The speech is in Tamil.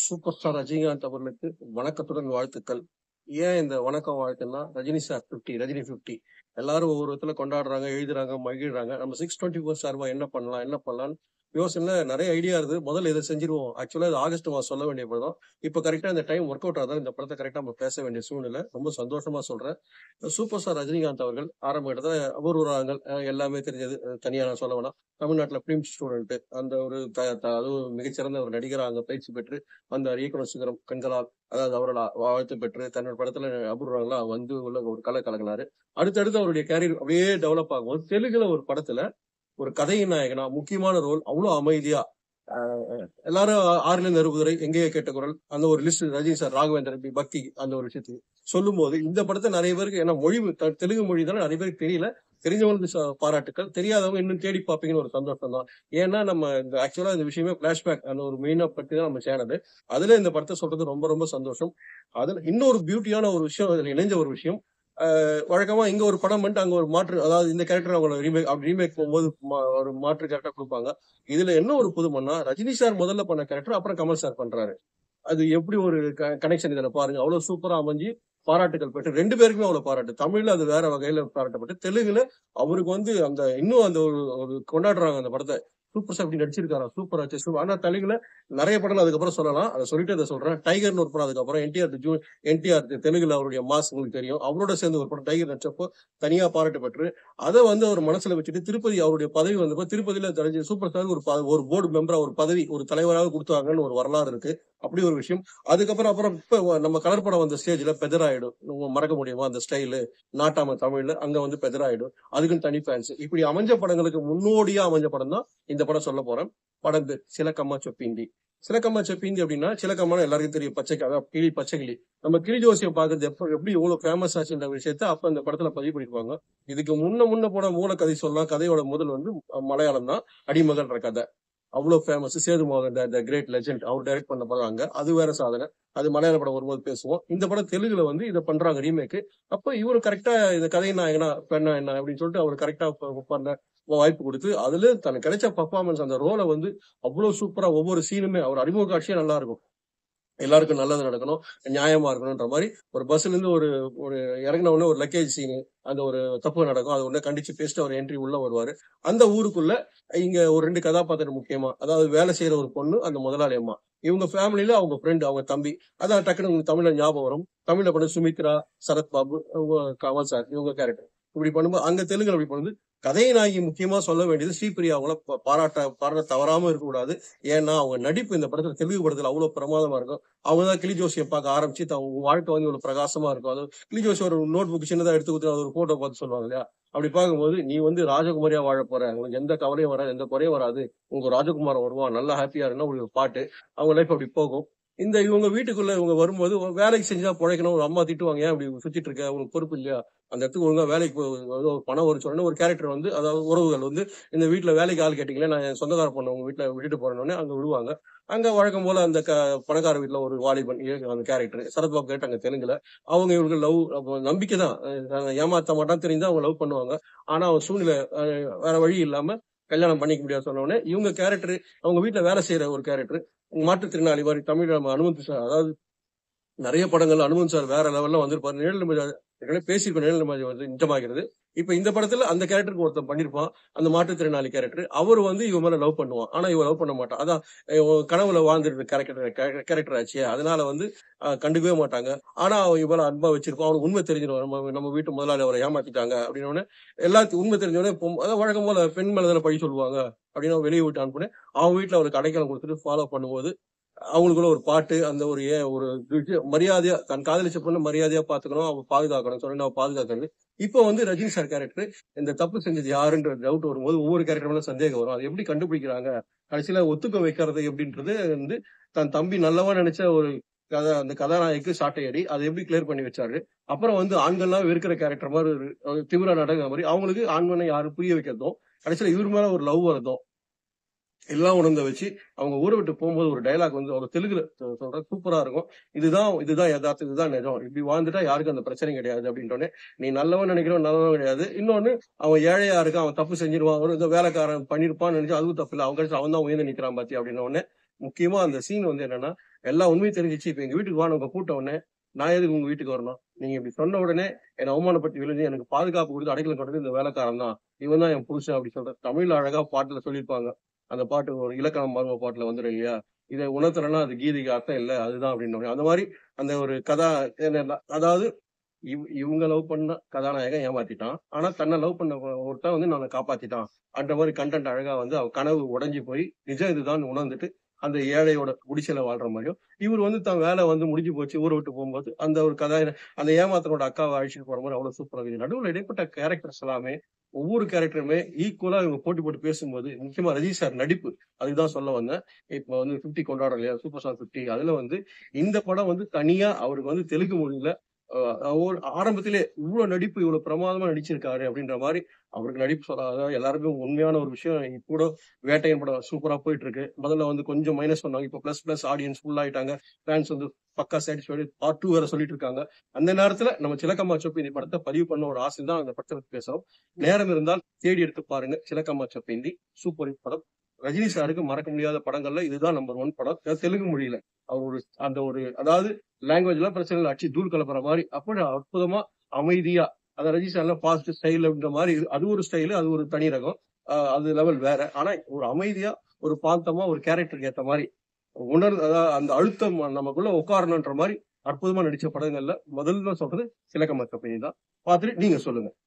சூப்பர் ஸ்டார் ரஜினிகாந்த் அவர்களுக்கு வணக்கத்துடன் வாழ்த்துக்கள். ஏன் இந்த வணக்கம் வாழ்த்துன்னா, ரஜினி சார் 50, ரஜினி 50. எல்லாரும் ஒவ்வொரு விதத்துல கொண்டாடுறாங்க, எழுதுறாங்க, மகிழ்றாங்க. நம்ம 624 சார்பா என்ன பண்ணலாம், என்ன பண்ணலாம்னு யோசனைல நிறைய ஐடியா இருக்கு. முதல்ல இதை செஞ்சிருவோம். ஆக்சுவலா இது ஆகஸ்ட் மாதம் சொல்ல வேண்டிய படம். இப்ப கரெக்டா இந்த டைம் ஒர்க் அவுட் ஆகுது. இந்த படத்தை கரெக்டா நம்ம பேச வேண்டிய சூழ்நிலை. ரொம்ப சந்தோஷமா சொல்றேன். சூப்பர் ஸ்டார் ரஜினிகாந்த் அவர்கள் ஆரம்ப இடத்துல அபூர்வராகங்கள் எல்லாமே தெரிஞ்சது. தனியா நான் சொல்ல வேணாம். தமிழ்நாட்டுல பிலிம் ஸ்டூடெண்ட் அந்த ஒரு அதுவும் மிகச்சிறந்த ஒரு நடிகராக அங்க பயிற்சி பெற்று அந்த இயக்குனர் சிகரம் கண்களால் அதாவது அவரோட வாழ்த்து பெற்று தன்னோட படத்துல அபூர்வங்களா வந்து உள்ள ஒரு கலை கலக்கினாரு. அடுத்தடுத்து அவருடைய கேரியர் அப்படியே டெவலப் ஆகும்போது தெலுங்குல ஒரு படத்துல ஒரு கதையின் நாயகனா முக்கியமான ரோல் அவ்வளவு அமைதியா எல்லாரும் 6ல இருந்து 60 வரை எங்கேயோ கேட்ட குரல் அந்த ஒரு லிஸ்ட் ரஜினி சார் ராகவேந்திரன் பக்தி அந்த ஒரு விஷயத்துக்கு சொல்லும் போது இந்த படத்தை நிறைய பேருக்கு ஏன்னா மொழி தெலுங்கு மொழி தானே நிறைய பேருக்கு தெரியல. தெரிஞ்சவங்களுக்கு பாராட்டுக்கள், தெரியாதவங்க இன்னும் தேடி பார்ப்பீங்கன்னு ஒரு சந்தோஷம் தான். ஏன்னா நம்ம இந்த ஆக்சுவலா இந்த விஷயமே பிளாஷ்பேக் அந்த ஒரு மெயினா பத்தி தான் நம்ம சேனல். அதுல இந்த படத்தை சொல்றது ரொம்ப ரொம்ப சந்தோஷம். அதுல இன்னொரு பியூட்டியான ஒரு விஷயம், அதுல இணைஞ்ச ஒரு விஷயம், வழக்கமா இங்க ஒரு படம் பண்ணிட்டு அங்க ஒரு மாற்று, அதாவது இந்த கேரக்டர் அவங்க ரீமேக் போகும்போது ஒரு மாற்று கேரக்டர் கொடுப்பாங்க. இதுல என்ன ஒரு புதுமைன்னா, ரஜினி சார் முதல்ல பண்ண கேரக்டர் அப்புறம் கமல் சார் பண்றாரு. அது எப்படி ஒரு கனெக்ஷன் இதுல பாருங்க. அவ்வளவு சூப்பரா அமைஞ்சு பாராட்டுகள் பெற்று 2 பேருக்குமே அவ்வளவு பாராட்டு. தமிழ்ல அது வேற வகையில பாராட்டப்பட்டு, தெலுங்குல அவருக்கு வந்து அந்த இன்னும் அந்த ஒரு கொண்டாடுறாங்க அந்த படத்தை. சூப்பர் ஸ்டார் இப்படி நடிச்சிருக்காரா, சூப்பர் ஆச்சு சூப்பர். ஆனா தெலுங்குல நிறைய படம் அதுக்கப்புறம் சொல்லலாம். அதை சொல்லிட்டு அதை சொல்றேன். டைகர்னு ஒரு படம் அதுக்கப்புறம் என்டிஆர் தெலுங்குல அவருடைய மாஸ் உங்களுக்கு தெரியும். அவரோட சேர்ந்து ஒரு படம் டைகர் நடிச்சப்போ தனியா பாராட்டு பெற்று அதை வந்து அவர் மனசுல வச்சுட்டு திருப்பதி அவருடைய பதவி வந்தப்போ திருப்பதியில சூப்பர் ஸ்டார் ஒரு போர்டு மெம்பரா ஒரு பதவி ஒரு தலைவராக கொடுத்தாங்கன்னு ஒரு வரலாறு இருக்கு. அப்படி ஒரு விஷயம். அப்புறம் இப்ப நம்ம கலர் படம் வந்த ஸ்டேஜ்ல பெதராயிடும் மறக்க முடியுமா அந்த ஸ்டைலு, நாட்டாம தமிழ்ல அங்க வந்து பெதராயிடும். அதுக்குன்னு தனி ஃபேன்ஸ். இப்படி அமைஞ்ச படங்களுக்கு முன்னோடியா அமைஞ்ச படம் தான் இந்த படம் சொல்ல போறேன். படம் பேர் சிலக்கம்மா சொப்பிந்தி. சிலக்கம்மா செப்பிந்தி அப்படின்னா சிலக்கம்மா எல்லாருக்கும் தெரியும். பச்சை அதாவது கிளி, பச்சை கிளி. நம்ம கிளி ஜோசியம் பார்க்கறது எப்படி இவ்வளவு ஃபேமஸ் ஆச்சுன்ற விஷயத்த அப்ப இந்த படத்துல பதிவு பண்ணிருப்பாங்க. இதுக்கு முன்ன போன மூல கதை சொல்லலாம். கதையோட முதல் வந்து மலையாளம் தான். அடிமகன்ற கதை அவ்வளவு ஃபேமஸ். சேது மோகன் த கிரேட் லெஜெண்ட் அவர் டைரக்ட் பண்ண படம் அங்க. அது வேற சாதனை. அது மலையாள படம் வரும்போது பேசுவோம். இந்த படம் தெலுங்குல வந்து இதை பண்றாங்க ரீமேக். அப்ப இவரு கரெக்டா இந்த கதை நாயகனா பெண்ணா என்ன அப்படின்னு சொல்லிட்டு அவர் கரெக்டா பண்ண வாய்ப்பு கொடுத்து அதுல தனக்கு கிடைச்ச பர்ஃபார்மன்ஸ் அந்த ரோலை வந்து அவ்வளவு சூப்பரா ஒவ்வொரு சீனுமே அவர் அறிமுக காட்சியே நல்லா இருக்கும். எல்லாருக்கும் நல்லது நடக்கணும், நியாயமா இருக்கணும்ன்ற மாதிரி ஒரு பஸ்ல இருந்து ஒரு ஒரு இறங்கின உடனே ஒரு லக்கேஜ் சீனு அந்த ஒரு தப்பு நடக்கும். அது உடனே கண்டிச்சு பேசிட்டு அவர் என்ட்ரி உள்ள வருவாரு. அந்த ஊருக்குள்ள இங்க ஒரு 2 கதாபாத்திரம் முக்கியமா, அதாவது வேலை செய்யற ஒரு பொண்ணு, அந்த முதலாளி அம்மா. இவங்க ஃபேமிலியில அவங்க ஃப்ரெண்ட், அவங்க தம்பி. அதான் டக்குனு உங்களுக்கு தமிழ்ல ஞாபகம் வரும். தமிழ்ல பண்ண சுமித்ரா, சரத்பாபு, கமல் சார் இவங்க கேரக்டர். இப்படி பண்ணும்போது அங்க தெலுங்குல அப்படி பண்ணுது. கதைநாயகி முக்கியமா சொல்ல வேண்டியது ஸ்ரீபிரியா. அவங்கள பாராட்ட தவறாம இருக்கக்கூடாது. ஏன்னா அவங்க நடிப்பு இந்த படத்துல தெலுங்கு படத்துல அவ்வளவு பிரமாதமா இருக்கும். அவங்கதான் கிளி ஜோசியை பார்க்க ஆரம்பிச்சு அவங்க வாழ்க்கை வந்து இவ்வளவு பிரகாசமா இருக்கும். அது கிளி ஜோசி ஒரு நோட் புக் சின்னதா எடுத்து கொடுத்து ஒரு போட்டோ பார்த்து சொல்லுவாங்க இல்லையா. அப்படி பார்க்கும்போது நீ வந்து ராஜகுமாரியா வாழ போற, உங்களுக்கு எந்த கவலையும் வராது, எந்த குறையும் வராது, உங்க ராஜகுமாரன் வருவான், நல்லா ஹாப்பியா இருந்தா உங்களுக்கு பாட்டு. அவங்க லைஃப் அப்படி போகும். இவங்க வீட்டுக்குள்ள இவங்க வரும்போது வேலைக்கு செஞ்சா பிழைக்கணும். ஒரு அம்மா திட்டுவாங்க, ஏன் அப்படி சுத்திட்டு இருக்க, உங்களுக்கு பொறுப்பு இல்லையா, அந்த இடத்துக்கு ஒழுங்கா வேலைக்கு பணம் வரும் சொன்ன ஒரு கேரக்டர் வந்து, அதாவது உறவுகள் வந்து இந்த வீட்டுல வேலைக்கு ஆள் கேட்டீங்களே, நான் என் சொந்தக்கார பொண்ணு உங்க வீட்டுல விட்டுட்டு போறேன்னு அங்க விடுவாங்க. அங்க வழக்கம் போல அந்த பணக்கார வீட்டுல ஒரு வாலிபன் அந்த கேரக்டர் சரத்பாபு கேட்டு அங்க தெலுங்குல அவங்க இவங்களுக்கு லவ் நம்பிக்கை தான். ஏமாத்த மாட்டான் தெரிஞ்சா அவங்க லவ் பண்ணுவாங்க. ஆனா அவன் சூழ்நிலை வேற வழி இல்லாம கல்யாணம் பண்ணிக்க முடியாது சொன்ன உடனே இவங்க கேரக்டர் அவங்க வீட்டுல வேலை செய்யற ஒரு கேரக்டர் மாற்றுத்திறனாளி மாதிரி தமிழ் நம்ம அனுமதி சார், அதாவது நிறைய படங்கள் அனுமன் சார் வேற லெவல்ல வந்திருப்பாரு. பேசியிருக்கோம் நிழல் வந்து நிஜமாகிறது. இப்ப இந்த படத்துல அந்த கேரக்டருக்கு ஒருத்தன் பண்ணிருப்பான், அந்த மாற்றுத்திறனாளி கேரக்டர். அவர் வந்து இவன் மேல லவ் பண்ணுவான். ஆனா இவன் லவ் பண்ண மாட்டான். அதான் கனவுல வாழ்ந்துட்டு கேரக்டர் ஆச்சு. அதனால வந்து கண்டுக்கவே மாட்டாங்க. ஆனா அவன் இவ்வளவு அன்பா வச்சிருப்பான். அவனுக்கு உண்மை தெரிஞ்சிடும், நம்ம வீட்டு முதலாளி அவரை ஏமாத்திட்டாங்க அப்படின்னு. எல்லாத்துக்கும் உண்மை தெரிஞ்சவனே அதான் வழக்கம் போல பெண் மேலதான பழி சொல்லுவாங்க அப்படின்னு வெளியே விட்டு அனுப்புனேன். அவன் வீட்டுல அவருக்கு அடைக்கலம் கொடுத்துட்டு ஃபாலோ பண்ணும்போது அவங்களுக்குள்ள ஒரு பாட்டு அந்த ஒரு ஒரு மரியாதையா தன் காதலிச்ச பொண்ணு மரியாதையா பாத்துக்கணும், அவ பாதுகாக்கணும் சொல்லி நான் பாதுகாக்கிறது. இப்ப வந்து ரஜினி சார் கேரக்டர் இந்த தப்பு செஞ்சது யாருன்ற டவுட் வரும்போது ஒவ்வொரு கேரக்டர் மேல சந்தேகம் வரும். அது எப்படி கண்டுபிடிக்கிறாங்க, கடைசியில ஒத்துக்க வைக்கிறது எப்படின்றது வந்து தன் தம்பி நல்லவா நினைச்ச ஒரு அந்த கதாநாயகிக்கு சாட்டையடி அதை எப்படி கிளியர் பண்ணி வச்சாரு. அப்புறம் வந்து ஆண்கள்லாம் இருக்கிற கேரக்டர் மாதிரி திமிரா நடக்கிற மாதிரி அவங்களுக்கு ஆண்மனை யாரும் புரிய வைக்கிறதும் கடைசியில இவர் மேல ஒரு லவ் வருதும் எல்லாம் உணர்ந்த வச்சு அவங்க ஊரை விட்டு போகும்போது ஒரு டைலாக் வந்து ஒரு தெலுங்குல சொல்ற சூப்பரா இருக்கும். இதுதான் யதார்த்தம், இதுதான் நிஜம், இப்படி வாழ்ந்துட்டா யாருக்கும் அந்த பிரச்சனை கிடையாது அப்படின்றோடனே நீ நல்லவன் நினைக்கிறவன் நல்லவன் கிடையாது. இன்னொன்னு அவன் ஏழையா இருக்கான், அவன் தப்பு செஞ்சிருவான், ஒரு இந்த வேலைக்காரன் பண்ணிருப்பான்னு நினைச்சு அதுவும் தப்பு இல்லை, அவன் கழிச்சு அவன் தான் உயர்ந்து நிக்கிறான் பாத்தி அப்படின்ன உடனே முக்கியமா அந்த சீன் வந்து என்னன்னா எல்லாம் உண்மையும் தெரிஞ்சிச்சு. இப்ப எங்க வீட்டுக்கு வான்னு உங்க கூட்ட உடனே நான் எதுக்கு உங்க வீட்டுக்கு வரணும்? நீங்க இப்படி சொன்ன உடனே என்னை அவமானப்படுத்தி விழுந்து எனக்கு பாதுகாப்பு கொடுத்து அடைக்கலம் கொடுத்தது இந்த வேலைக்காரன் தான். இவன் தான் என் புருஷன் அப்படி சொல்ற தமிழ்ல அழகா பாட்டுல சொல்லியிருப்பாங்க. அந்த பாட்டு ஒரு இலக்கணம் மர்ம பாட்டுல வந்துடும் இல்லையா? இதை உணர்த்தலைன்னா அது கீதைக்கு அர்த்தம் இல்லை அதுதான் அப்படின்னு. அந்த மாதிரி அந்த ஒரு கதா அதாவது இவங்க லவ் பண்ண கதாநாயகன் ஏமாத்திட்டான். ஆனா தன்னை லவ் பண்ண ஒருத்தன் வந்து நான் காப்பாத்திட்டான். அந்த மாதிரி கண்டென்ட் அழகா வந்து அவ கனவு உடைஞ்சு போய் நிஜம் இதுதான் உணர்ந்துட்டு அந்த ஏழையோட குடிசையில வாழ்ற மாதிரியும் இவர் வந்து தன் வேலை வந்து முடிஞ்சு போச்சு ஊரை விட்டு போகும்போது அந்த ஒரு கதை அந்த ஏமாத்தனோட அக்காவை அழிச்சிட்டு போற மாதிரி அவ்வளவு சூப்பரா இருக்குது. நடுவில் இடைப்பட்ட கேரக்டர்ஸ் எல்லாமே ஒவ்வொரு கேரக்டருமே ஈக்குவலா இவங்க போட்டி போட்டு பேசும்போது முக்கியமா ரஜினி சார் நடிப்பு அதுதான் சொல்ல வந்தேன். இப்ப வந்து 50 கொண்டாடுறோம் இல்லையா, சூப்பர் ஸ்டார் 50. அதுல வந்து இந்த படம் வந்து தனியா அவருக்கு வந்து தெலுங்கு மொழியில ஆரம்பத்திலே இவ்வளவு நடிப்பு இவ்வளவு பிரமாதமா நடிச்சிருக்காரு அப்படின்ற மாதிரி அவருக்கு நடிப்பு சொல்லாத எல்லாருமே உண்மையான ஒரு விஷயம். கூட வேட்டையன் படம் சூப்பரா போயிட்டு இருக்கு. முதல்ல வந்து கொஞ்சம் மைனஸ் பண்ணாங்க, இப்ப பிளஸ் ஆடியன்ஸ் ஃபுல் ஆயிட்டாங்க. ஃபேன்ஸ் வந்து பக்கா சாட்டிஸ்ஃபைடு, பார்ட் 2 வேற சொல்லிட்டு இருக்காங்க. அந்த நேரத்துல நம்ம சிலக்கம்மா சொப்பேந்தி படத்தை பதிவு பண்ண ஒரு ஆசை தான் அந்த படத்தை பத்தி பேசுறோம். நேரம் இருந்தால் தேடி எடுத்து பாருங்க. சிலக்கம்மா சொப்பேந்தி சூப்பர் ஹிட் படம். ரஜினி சாருக்கு மறக்க முடியாத படங்கள்ல இதுதான் நம்பர் 1 படம் தெலுங்கு மொழியில. அவர் ஒரு அந்த ஒரு அதாவது லாங்குவேஜ் எல்லாம் பிரச்சனை இல்லை, அடிச்சு தூள் கலப்புற மாதிரி அப்படி அற்புதமா அமைதியா அந்த ரஜினி சார் பாஸ்ட் ஸ்டைல் அப்படின்ற மாதிரி அது ஒரு ஸ்டைலு, அது ஒரு தனி ரகம், அது லெவல் வேற. ஆனா ஒரு அமைதியா ஒரு பாந்தமா ஒரு கேரக்டருக்கு ஏற்ற மாதிரி அதாவது அந்த அழுத்தம் நமக்குள்ள உட்காரணுன்ற மாதிரி அற்புதமா நடிச்ச படங்கள்ல முதல்ல சொல்றது சிலக்கம்மா கம்பெனி தான். பார்த்துட்டு நீங்க சொல்லுங்க.